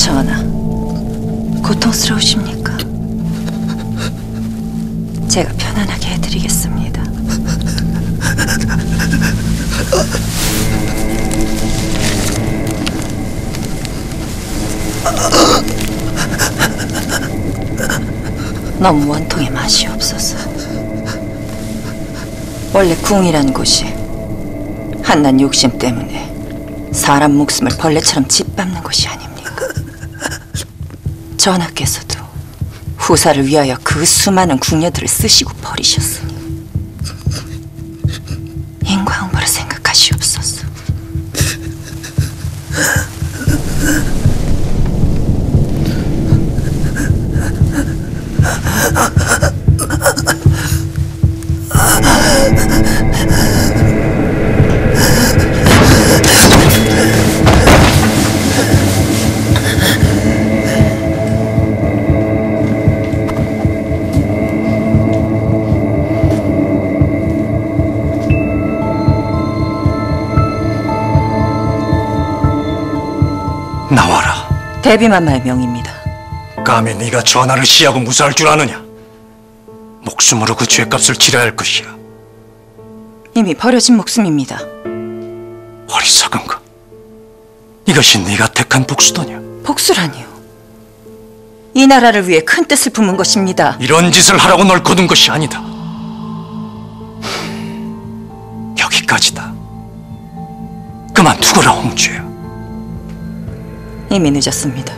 전하, 고통스러우십니까? 제가 편안하게 해드리겠습니다. 너무 원통의 맛이 없어서. 원래 궁이란 곳이 한낱 욕심 때문에 사람 목숨을 벌레처럼 짓밟는 곳이 아닙니까? 전하께서도 후사를 위하여 그 수많은 궁녀들을 쓰시고 버리셨으니 인과응보를 생각하시옵소서. 나와라. 대비만마의 명입니다. 감히 네가 전하를 시하고 무사할 줄 아느냐? 목숨으로 그 죄값을 치러야 할 것이야. 이미 버려진 목숨입니다. 어리석은 것. 이것이 네가 택한 복수더냐? 복수라니요. 이 나라를 위해 큰 뜻을 품은 것입니다. 이런 짓을 하라고 널 거둔 것이 아니다. 여기까지다. 그만두거라, 홍주야. 이미 늦었습니다.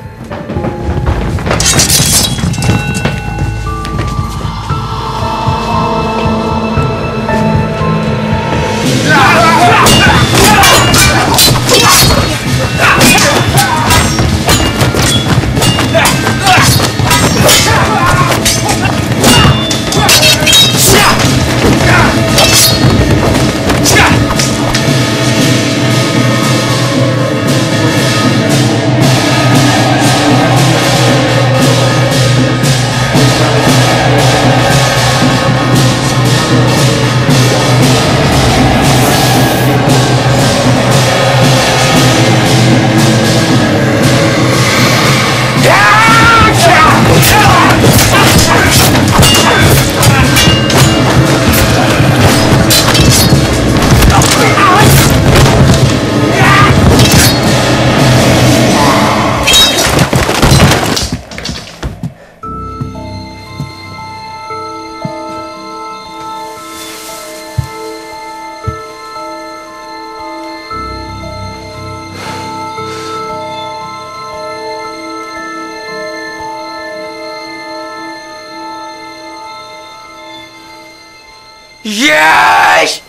예이!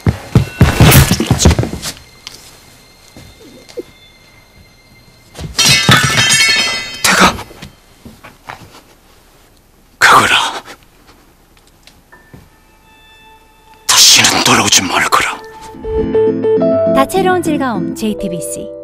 대감, 그거라. 다시는 돌아오지 말거라. 다채로운 즐거움 JTBC